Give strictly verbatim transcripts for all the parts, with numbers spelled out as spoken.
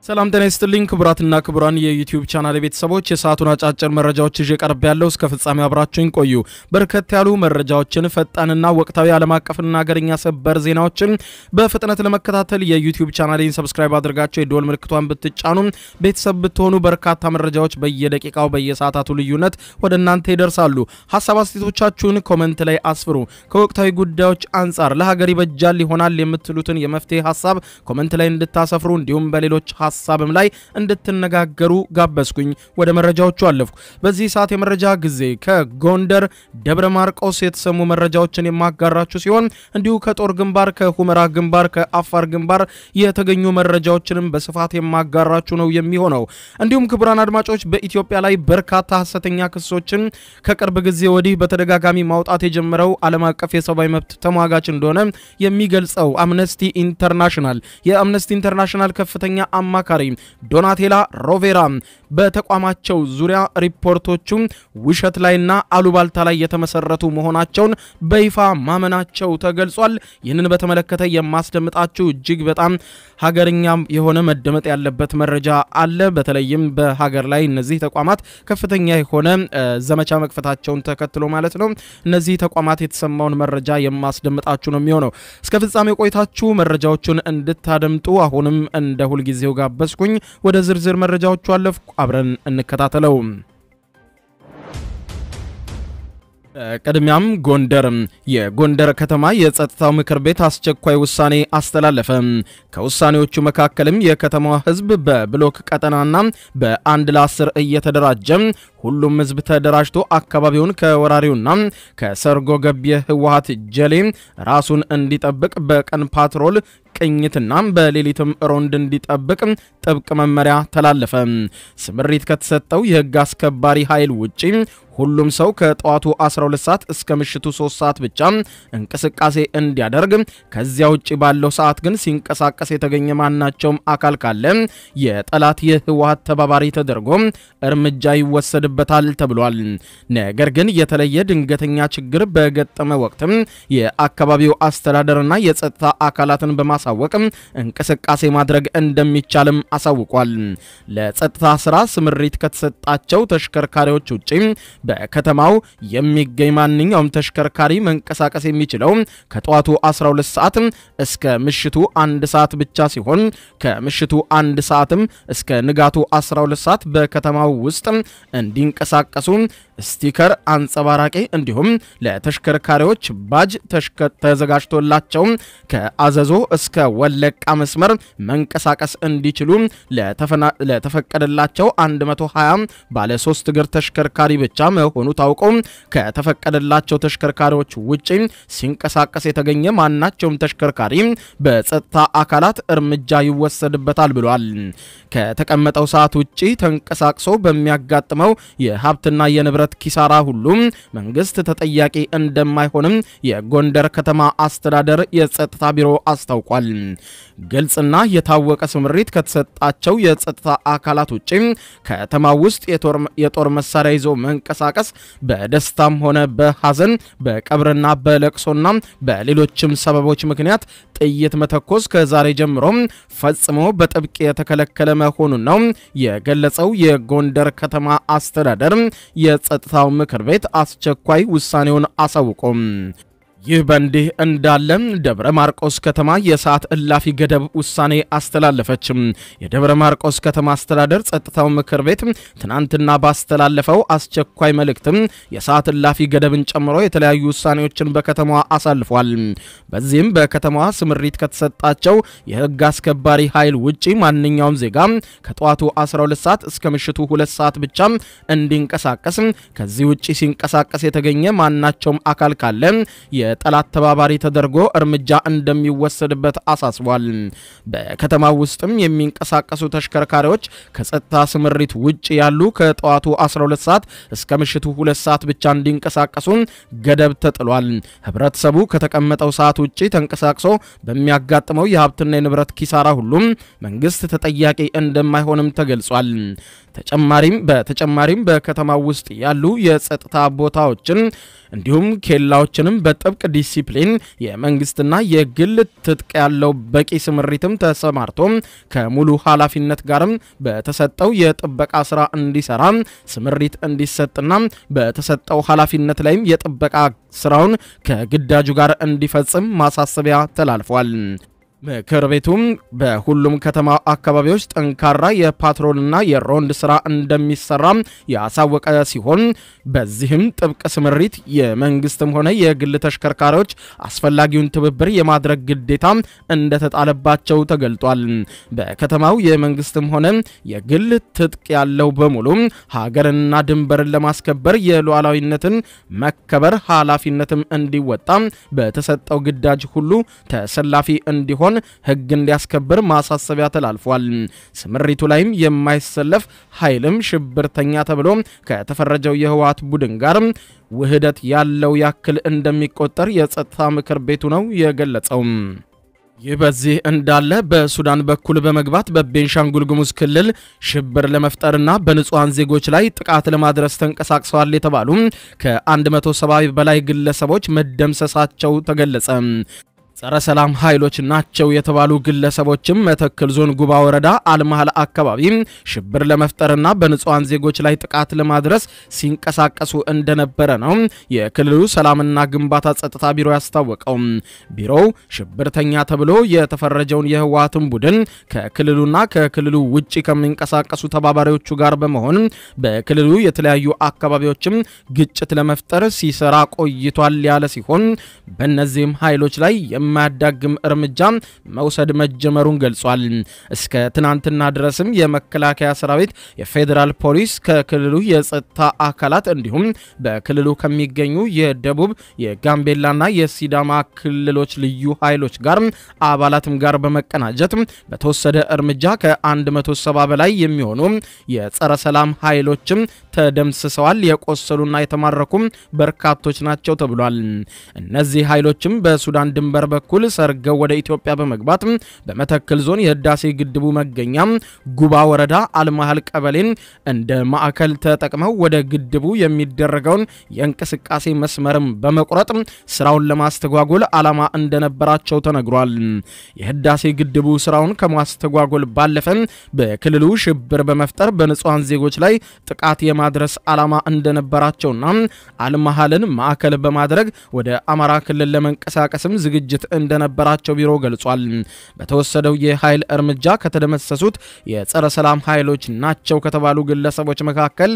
ሰላም ጤና ይስጥልኝ ክቡራትና ክቡራን የዩቲዩብ ቻናል ቤተሰቦች የሰዓቱን አጫጭር መረጃዎች ይዤ ቀርብ ያለው እስከ ፍጻሜ አብራችሁኝ ቆዩ። በርከት ያሉ መረጃዎችን ፈጣንና ወቅታዊ ዓለም አቀፍና ሀገርኛ ሰበር ዜናዎችን በፍጥነት ለመከታተል የዩቲዩብ ቻናሌን ሰብስክራይብ አድርጋችሁ የደወል ምልክቷን ብትጫኑ ቤተሰብ ብትሆኑ በርካታ መረጃዎች በየደቂቃው በየሰዓታቱ ልዩነት ወደ እናንተ ይደርሳሉ። ሐሳብ አስተያየቶቻችሁን ኮሜንት ላይ አስፍሩ። ከወቅታዊ ጉዳዮች አንፃር ለሀገር ይበጃል ይሆናል የምትሉትን የመፍትሄ ሐሳብ ኮሜንት ላይ እንድታሰፍሩ እንዲሁም በሌሎች ሐሳብም ላይ እንድትነጋገሩ ጋበዝኩኝ። ወደ መረጃዎቹ አለፍኩ። በዚህ ሰዓት የመረጃ ጊዜ ከጎንደር ደብረ ማርቆስ የተሰሙ መረጃዎችን የማጋራችሁ ሲሆን እንዲሁ ከጦር ግንባር ከሁመራ ግንባር ከአፋር ግንባር የተገኙ መረጃዎችንም በስፋት የማጋራችሁ ነው የሚሆነው። እንዲሁም ክቡራን አድማጮች በኢትዮጵያ ላይ በርካታ ሐሰተኛ ክሶችን ከቅርብ ጊዜ ወዲህ በተደጋጋሚ ማውጣት የጀመረው ዓለም አቀፍ የሰብአዊ መብት ተሟጋች እንደሆነ የሚገልጸው አምነስቲ ኢንተርናሽናል የአምነስቲ ኢንተርናሽናል ከፍተኛ አማካሪ ዶናቴላ ሮቬራ በተቋማቸው ዙሪያ ሪፖርቶቹ ውሸት ላይና አሉባልታ ላይ የተመሰረቱ መሆናቸውን በይፋ ማመናቸው ተገልጿል። ይህንን በተመለከተ የማስደምጣችሁ እጅግ በጣም ሀገርኛ የሆነ መደመጥ ያለበት መረጃ አለ። በተለይም በሀገር ላይ እነዚህ ተቋማት ከፍተኛ የሆነ ዘመቻ መክፈታቸውን ተከትሎ ማለት ነው። እነዚህ ተቋማት የተሰማውን መረጃ የማስደምጣችሁ ነው የሚሆነው። እስከ ፍጻሜ ቆይታችሁ መረጃዎቹን እንድታደምጡ አሁንም እንደ ሁሉ ጊዜው ጋበዝኩኝ። ወደ ዝርዝር መረጃዎቹ አለፍኩ። አብረን እንከታተለው። ቀድሚያም ጎንደር የጎንደር ከተማ የጸጥታው ምክር ቤት አስቸኳይ ውሳኔ አስተላለፈ። ከውሳኔዎቹ መካከልም የከተማዋ ህዝብ በብሎክ ቀጠናና በአንድ ለአስር እየተደራጀ ሁሉም ህዝብ ተደራጅቶ አካባቢውን ከወራሪውና ከሰርጎ ገብ የህወሓት ጀሌ ራሱን እንዲጠብቅ በቀን ፓትሮል ቅኝትና በሌሊትም ሮንድ እንዲጠብቅ ጥብቅ መመሪያ ተላለፈ። ስምሪት ከተሰጠው የህግ አስከባሪ ኃይል ውጪ ሁሉም ሰው ከጠዋቱ አስራ ሁለት ሰዓት እስከ ምሽቱ ሶስት ሰዓት ብቻ እንቅስቃሴ እንዲያደርግ፣ ከዚያ ውጪ ባለው ሰዓት ግን ሲንቀሳቀስ የተገኘ ማናቸውም አካል ካለ የጠላት የህወሓት ተባባሪ ተደርጎ እርምጃ ይወሰድበታል ተብሏል። ነገር ግን የተለየ ድንገተኛ ችግር በገጠመ ወቅት የአካባቢው አስተዳደርና የጸጥታ አካላትን በማሳወቅ እንቅስቃሴ ማድረግ እንደሚቻልም አሳውቋል። ለጸጥታ ስራ ስምሪት ከተሰጣቸው ተሽከርካሪዎች ውጪ በከተማው የሚገኝ ማንኛውም ተሽከርካሪ መንቀሳቀስ የሚችለው ከጠዋቱ አስራ ሁለት ሰዓት እስከ ምሽቱ አንድ ሰዓት ብቻ ሲሆን ከምሽቱ አንድ ሰዓትም እስከ ንጋቱ አስራ ሁለት ሰዓት በከተማው ውስጥ እንዲንቀሳቀሱ ስቲከር አንጸባራቂ እንዲሁም ለተሽከርካሪዎች ባጅ ተዘጋጅቶላቸው ከአዘዞ እስከ ወለቃ መስመር መንቀሳቀስ እንዲችሉ ለተፈቀደላቸው አንድ መቶ ሃያ ባለ ሶስት እግር ተሽከርካሪ ብቻ መሆኑ ታውቆ ከተፈቀደላቸው ተሽከርካሪዎች ውጪ ሲንቀሳቀስ የተገኘ ማናቸውም ተሽከርካሪ በጸጥታ አካላት እርምጃ ይወሰድበታል ብሏል። ከተቀመጠው ሰዓት ውጪ ተንቀሳቅሶ በሚያጋጥመው የሀብትና የንብረት ኪሳራ ሁሉ መንግስት ተጠያቂ እንደማይሆንም የጎንደር ከተማ አስተዳደር የጸጥታ ቢሮ አስታውቋል። ግልጽና የታወቀ ስምሪት ከተሰጣቸው የጸጥታ አካላት ውጪ ከተማው ውስጥ የጦር መሳሪያ ይዞ መንቀሳቀስ በደስታም ሆነ በሐዘን በቀብርና በለቅሶና በሌሎችም ሰበቦች ምክንያት ጥይት መተኮስ ከዛሬ ጀምሮ ፈጽሞ በጥብቅ የተከለከለ መሆኑን ነው የገለጸው። የጎንደር ከተማ አስተዳደር የጸጥታው ምክር ቤት አስቸኳይ ውሳኔውን አሳውቆም ይህ በእንዲህ እንዳለ ደብረ ማርቆስ ከተማ የሰዓት እላፊ ገደብ ውሳኔ አስተላለፈች። የደብረ ማርቆስ ከተማ አስተዳደር ጸጥታው ምክር ቤት ትናንትና ባስተላለፈው አስቸኳይ መልእክት የሰዓት እላፊ ገደብን ጨምሮ የተለያዩ ውሳኔዎችን በከተማዋ አሳልፏል። በዚህም በከተማዋ ስምሪት ከተሰጣቸው የህግ አስከባሪ ኃይል ውጪ ማንኛውም ዜጋ ከጠዋቱ አስራ ሁለት ሰዓት እስከ ምሽቱ ሁለት ሰዓት ብቻ እንዲንቀሳቀስ፣ ከዚህ ውጪ ሲንቀሳቀስ የተገኘ ማናቸውም አካል ካለ የጠላት ተባባሪ ተደርጎ እርምጃ እንደሚወሰድበት አሳስቧል። በከተማው ውስጥም የሚንቀሳቀሱ ተሽከርካሪዎች ከጸጥታ ስምሪት ውጪ ያሉ ከጠዋቱ አስራ ሁለት ሰዓት እስከ ምሽቱ ሁለት ሰዓት ብቻ እንዲንቀሳቀሱ ገደብ ተጥሏል። ህብረተሰቡ ከተቀመጠው ሰዓት ውጪ ተንቀሳቅሶ በሚያጋጥመው የሀብትና የንብረት ኪሳራ ሁሉም መንግስት ተጠያቂ እንደማይሆንም ተገልጿል። ተጨማሪም በተጨማሪም በከተማው ውስጥ ያሉ የጸጥታ ቦታዎችን እንዲሁም ኬላዎችንም በጥብቅ ጥብቅ ዲሲፕሊን የመንግስትና የግል ትጥቅ ያለው በቂ ስምሪትም ተሰማርቶ ከሙሉ ኃላፊነት ጋርም በተሰጠው የጥበቃ ስራ እንዲሰራ ስምሪት እንዲሰጥና በተሰጠው ኃላፊነት ላይም የጥበቃ ስራውን ከግዳጁ ጋር እንዲፈጽም ማሳሰቢያ ተላልፏል። ምክር ቤቱም በሁሉም ከተማ አካባቢዎች ጠንካራ የፓትሮልና የሮንድ ስራ እንደሚሰራ ያሳወቀ ሲሆን በዚህም ጥብቅ ስምሪት የመንግስትም ሆነ የግል ተሽከርካሪዎች አስፈላጊውን ትብብር የማድረግ ግዴታ እንደተጣለባቸው ተገልጧል። በከተማው የመንግስትም ሆነ የግል ትጥቅ ያለው በሙሉ ሀገርና ድንበርን ለማስከበር የሉዓላዊነትን መከበር ኃላፊነትም እንዲወጣ በተሰጠው ግዳጅ ሁሉ ተሰላፊ እንዲሆን ህግ እንዲያስከብር ማሳሰቢያ ተላልፏል። ስምሪቱ ላይም የማይሰለፍ ኃይልም ሽብርተኛ ተብሎ ከተፈረጀው የህወሓት ቡድን ጋር ውህደት ያለው ያክል እንደሚቆጠር የጸጥታ ምክር ቤቱ ነው የገለጸው። ይህ በዚህ እንዳለ በሱዳን በኩል በመግባት በቤንሻንጉል ጉሙዝ ክልል ሽብር ለመፍጠርና በንጹሃን ዜጎች ላይ ጥቃት ለማድረስ ተንቀሳቅሰዋል የተባሉ ከ170 በላይ ግለሰቦች መደምሰሳቸው ተገለጸ። ጸረ ሰላም ኃይሎች ናቸው የተባሉ ግለሰቦችም መተከል ዞን ጉባ ወረዳ አልማህል አካባቢ ሽብር ለመፍጠርና በንጹሃን ዜጎች ላይ ጥቃት ለማድረስ ሲንቀሳቀሱ እንደነበረ ነው የክልሉ ሰላምና ግንባታ ጸጥታ ቢሮ ያስታወቀው። ቢሮው ሽብርተኛ ተብሎ የተፈረጀውን የህወሓትን ቡድን ከክልሉና ከክልሉ ውጪ ከሚንቀሳቀሱ ተባባሪዎቹ ጋር በመሆን በክልሉ የተለያዩ አካባቢዎችም ግጭት ለመፍጠር ሲሰራ ቆይቷል ያለ ሲሆን በእነዚህም ኃይሎች ላይ የማያዳግም እርምጃ መውሰድ መጀመሩን ገልጿል። እስከ ትናንትና ድረስም የመከላከያ ሰራዊት፣ የፌደራል ፖሊስ ከክልሉ የጸጥታ አካላት እንዲሁም በክልሉ ከሚገኙ የደቡብ የጋምቤላና የሲዳማ ክልሎች ልዩ ኃይሎች ጋር አባላትም ጋር በመቀናጀት በተወሰደ እርምጃ ከ170 በላይ የሚሆኑ የጸረ ሰላም ኃይሎችም ተደምስሰዋል። የቆሰሉና የተማረኩ በርካቶች ናቸው ተብሏል። እነዚህ ኃይሎችም በሱዳን ድንበር በኩል ሰርገው ወደ ኢትዮጵያ በመግባት በመተከል ዞን የህዳሴ ግድቡ መገኛ ጉባ ወረዳ አልማህል ቀበሌን እንደ ማዕከል ተጠቅመው ወደ ግድቡ የሚደረገውን የእንቅስቃሴ መስመርም በመቁረጥ ስራውን ለማስተጓጎል ዓላማ እንደነበራቸው ተነግሯል። የህዳሴ ግድቡ ስራውን ከማስተጓጎል ባለፈ በክልሉ ሽብር በመፍጠር በንጹሃን ዜጎች ላይ ጥቃት የማድረስ ዓላማ እንደነበራቸውና አልማህልን ማዕከል በማድረግ ወደ አማራ ክልል ለመንቀሳቀስም ዝግጅት እንደነበራቸው ቢሮ ገልጿል። በተወሰደው የኃይል እርምጃ ከተደመሰሱት የጸረ ሰላም ኃይሎች ናቸው ከተባሉ ግለሰቦች መካከል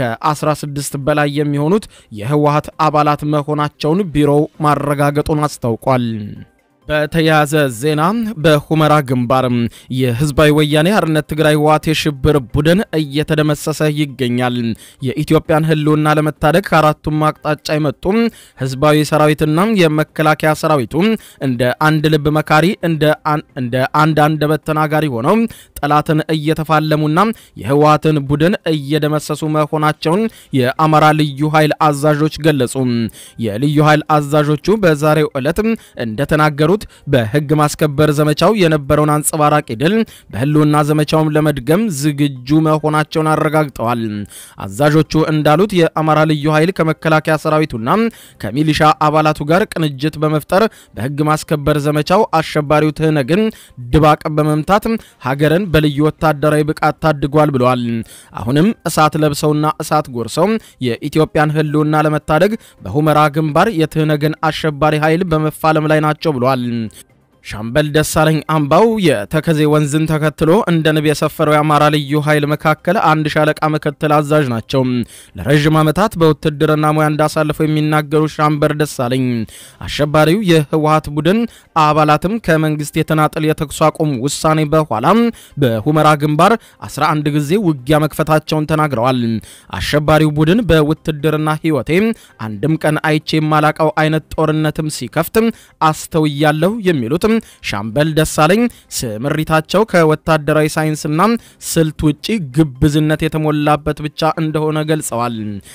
ከ16 በላይ የሚሆኑት የህወሓት አባላት መሆናቸውን ቢሮው ማረጋገጡን አስታውቋል። በተያያዘ ዜና በሁመራ ግንባር የህዝባዊ ወያኔ ሓርነት ትግራይ ህወሓት የሽብር ቡድን እየተደመሰሰ ይገኛል። የኢትዮጵያን ህልውና ለመታደግ ከአራቱም አቅጣጫ የመጡ ህዝባዊ ሰራዊትና የመከላከያ ሰራዊቱ እንደ አንድ ልብ መካሪ እንደ እንደ አንድ አንደበት ተናጋሪ ሆነው ጠላትን እየተፋለሙና የህወሓትን ቡድን እየደመሰሱ መሆናቸውን የአማራ ልዩ ኃይል አዛዦች ገለጹ። የልዩ ኃይል አዛዦቹ በዛሬው ዕለት እንደተናገሩ በህግ ማስከበር ዘመቻው የነበረውን አንጸባራቂ ድል በህልውና ዘመቻውም ለመድገም ዝግጁ መሆናቸውን አረጋግጠዋል። አዛዦቹ እንዳሉት የአማራ ልዩ ኃይል ከመከላከያ ሰራዊቱና ከሚሊሻ አባላቱ ጋር ቅንጅት በመፍጠር በህግ ማስከበር ዘመቻው አሸባሪው ትህነግን ድባቅ በመምታት ሀገርን በልዩ ወታደራዊ ብቃት ታድጓል ብለዋል። አሁንም እሳት ለብሰውና እሳት ጎርሰው የኢትዮጵያን ህልውና ለመታደግ በሁመራ ግንባር የትህነግን አሸባሪ ኃይል በመፋለም ላይ ናቸው ብለዋል። ሻምበል ደሳለኝ አምባው የተከዜ ወንዝን ተከትሎ እንደ ንብ የሰፈረው የአማራ ልዩ ኃይል መካከል አንድ ሻለቃ ምክትል አዛዥ ናቸው። ለረጅም ዓመታት በውትድርና ሙያ እንዳሳለፈው የሚናገሩ ሻምበል ደሳለኝ አሸባሪው የህወሓት ቡድን አባላትም ከመንግስት የተናጠል የተኩስ አቁም ውሳኔ በኋላ በሁመራ ግንባር አስራ አንድ ጊዜ ውጊያ መክፈታቸውን ተናግረዋል። አሸባሪው ቡድን በውትድርና ህይወቴ አንድም ቀን አይቼ የማላቀው አይነት ጦርነትም ሲከፍት አስተውያለሁ የሚሉት ሻምበል ደሳለኝ ስምሪታቸው ከወታደራዊ ሳይንስና ስልት ውጪ ግብዝነት የተሞላበት ብቻ እንደሆነ ገልጸዋል።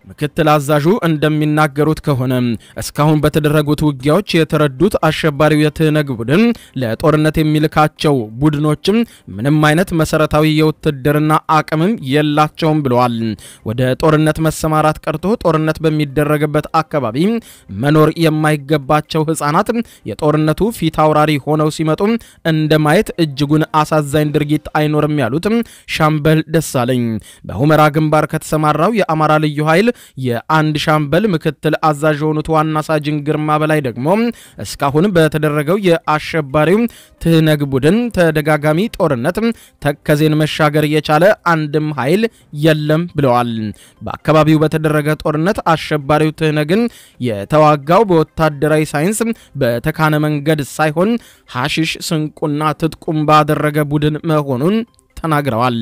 ምክትል አዛዡ እንደሚናገሩት ከሆነ እስካሁን በተደረጉት ውጊያዎች የተረዱት አሸባሪው የትህነግ ቡድን ለጦርነት የሚልካቸው ቡድኖችም ምንም አይነት መሰረታዊ የውትድርና አቅምም የላቸውም ብለዋል። ወደ ጦርነት መሰማራት ቀርቶ ጦርነት በሚደረግበት አካባቢ መኖር የማይገባቸው ህፃናት የጦርነቱ ፊት አውራሪ ሆነው ሲመጡ እንደማየት እጅጉን አሳዛኝ ድርጊት አይኖርም ያሉት ሻምበል ደሳለኝ በሁመራ ግንባር ከተሰማራው የአማራ ልዩ ኃይል የአንድ ሻምበል ምክትል አዛዥ የሆኑት ዋና ሳጅን ግርማ በላይ ደግሞ እስካሁን በተደረገው የአሸባሪው ትህነግ ቡድን ተደጋጋሚ ጦርነት ተከዜን መሻገር የቻለ አንድም ኃይል የለም ብለዋል። በአካባቢው በተደረገ ጦርነት አሸባሪው ትህነግን የተዋጋው በወታደራዊ ሳይንስ በተካነ መንገድ ሳይሆን ሐሺሽ ስንቁና ትጥቁም ባደረገ ቡድን መሆኑን ተናግረዋል።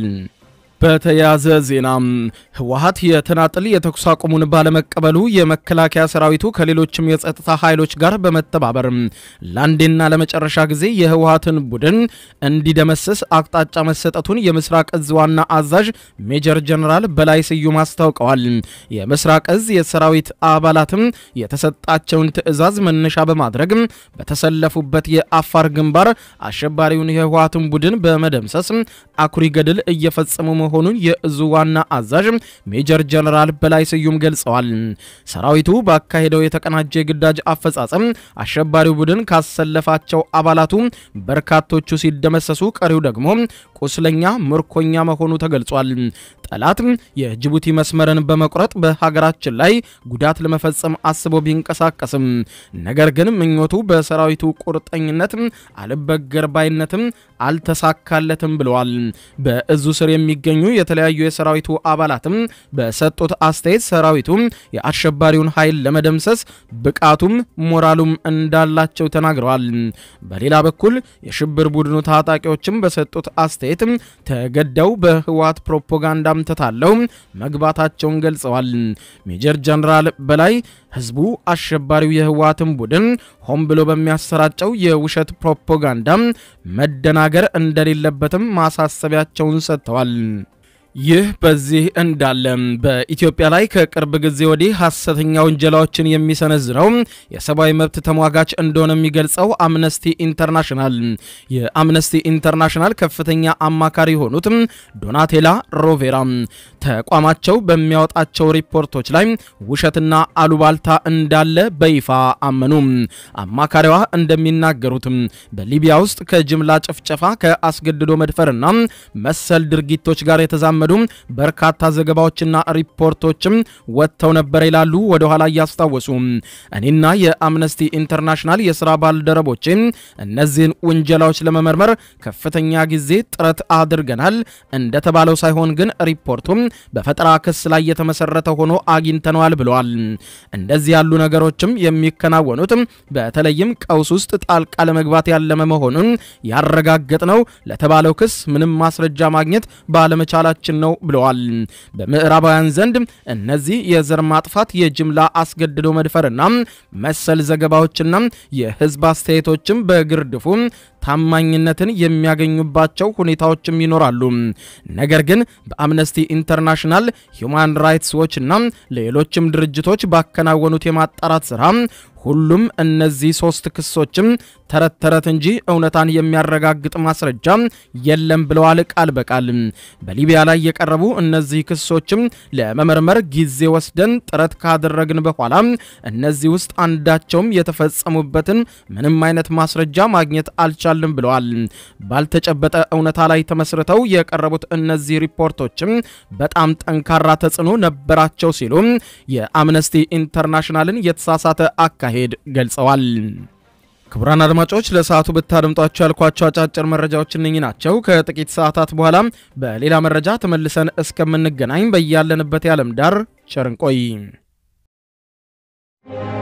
በተያዘ ዜና ህወሓት የተናጥል የተኩስ አቁሙን ባለመቀበሉ የመከላከያ ሰራዊቱ ከሌሎችም የጸጥታ ኃይሎች ጋር በመተባበር ላንዴና ለመጨረሻ ጊዜ የህወሓትን ቡድን እንዲደመስስ አቅጣጫ መሰጠቱን የምስራቅ እዝ ዋና አዛዥ ሜጀር ጀነራል በላይ ስዩም አስታውቀዋል። የምስራቅ እዝ የሰራዊት አባላትም የተሰጣቸውን ትዕዛዝ መነሻ በማድረግ በተሰለፉበት የአፋር ግንባር አሸባሪውን የህወሓትን ቡድን በመደምሰስ አኩሪ ገድል እየፈጸሙ መሆኑን የእዙ ዋና አዛዥ ሜጀር ጀነራል በላይ ስዩም ገልጸዋል። ሰራዊቱ ባካሄደው የተቀናጀ ግዳጅ አፈጻጸም አሸባሪው ቡድን ካሰለፋቸው አባላቱ በርካቶቹ ሲደመሰሱ ቀሪው ደግሞ ቁስለኛ ምርኮኛ መሆኑ ተገልጿል። ጠላት የጅቡቲ መስመርን በመቁረጥ በሀገራችን ላይ ጉዳት ለመፈጸም አስቦ ቢንቀሳቀስም ነገር ግን ምኞቱ በሰራዊቱ ቁርጠኝነት አልበገር ባይነትም አልተሳካለትም ብለዋል። በእዙ ስር የሚገኙ የተለያዩ የሰራዊቱ አባላትም በሰጡት አስተያየት ሰራዊቱ የአሸባሪውን ኃይል ለመደምሰስ ብቃቱም ሞራሉም እንዳላቸው ተናግረዋል። በሌላ በኩል የሽብር ቡድኑ ታጣቂዎችም በሰጡት አስተያየት ተገደው በህወሓት ፕሮፓጋንዳም ተታለው መግባታቸውን ገልጸዋል። ሜጀር ጀነራል በላይ ህዝቡ አሸባሪው የህወሓትን ቡድን ሆን ብሎ በሚያሰራጨው የውሸት ፕሮፓጋንዳ መደናገር እንደሌለበትም ማሳሰቢያቸውን ሰጥተዋል። ይህ በዚህ እንዳለ በኢትዮጵያ ላይ ከቅርብ ጊዜ ወዲህ ሐሰተኛ ወንጀላዎችን የሚሰነዝረው የሰብአዊ መብት ተሟጋች እንደሆነ የሚገልጸው አምነስቲ ኢንተርናሽናል የአምነስቲ ኢንተርናሽናል ከፍተኛ አማካሪ ሆኑት ዶናቴላ ሮቬራ ተቋማቸው በሚያወጣቸው ሪፖርቶች ላይ ውሸትና አሉባልታ እንዳለ በይፋ አመኑ። አማካሪዋ እንደሚናገሩት በሊቢያ ውስጥ ከጅምላ ጭፍጨፋ ከአስገድዶ መድፈርና መሰል ድርጊቶች ጋር የተዛመዱ በርካታ ዘገባዎችና ሪፖርቶችም ወጥተው ነበር ይላሉ። ወደ ኋላ ያስታወሱ እኔና የአምነስቲ ኢንተርናሽናል የሥራ ባልደረቦች እነዚህን ወንጀላዎች ለመመርመር ከፍተኛ ጊዜ ጥረት አድርገናል። እንደተባለው ሳይሆን ግን ሪፖርቱም በፈጠራ ክስ ላይ የተመሰረተ ሆኖ አግኝተናል ብለዋል። እንደዚህ ያሉ ነገሮችም የሚከናወኑት በተለይም ቀውስ ውስጥ ጣልቃ ለመግባት ያለመ መሆኑን ያረጋገጥነው ለተባለው ክስ ምንም ማስረጃ ማግኘት ባለመቻላችን ነው ብለዋል። በምዕራባውያን ዘንድ እነዚህ የዘር ማጥፋት የጅምላ አስገድዶ መድፈርና መሰል ዘገባዎችና የህዝብ አስተያየቶችም በግርድፉ ታማኝነትን የሚያገኙባቸው ሁኔታዎችም ይኖራሉ። ነገር ግን በአምነስቲ ኢንተርናሽናል ሂዩማን ራይትስ ዎች እና ሌሎችም ድርጅቶች ባከናወኑት የማጣራት ስራ ሁሉም እነዚህ ሶስት ክሶችም ተረት ተረት እንጂ እውነታን የሚያረጋግጥ ማስረጃ የለም ብለዋል ቃል በቃል። በሊቢያ ላይ የቀረቡ እነዚህ ክሶችም ለመመርመር ጊዜ ወስደን ጥረት ካደረግን በኋላ እነዚህ ውስጥ አንዳቸውም የተፈጸሙበትን ምንም አይነት ማስረጃ ማግኘት አልቻልንም ብለዋል። ባልተጨበጠ እውነታ ላይ ተመስርተው የቀረቡት እነዚህ ሪፖርቶችም በጣም ጠንካራ ተጽዕኖ ነበራቸው ሲሉ የአምነስቲ ኢንተርናሽናልን የተሳሳተ አካሄድ ገልጸዋል። ክቡራን አድማጮች ለሰዓቱ ብታደምጧቸው ያልኳቸው አጫጭር መረጃዎች እነኚህ ናቸው። ከጥቂት ሰዓታት በኋላ በሌላ መረጃ ተመልሰን እስከምንገናኝ በያለንበት የዓለም ዳር ቸር እንቆይ።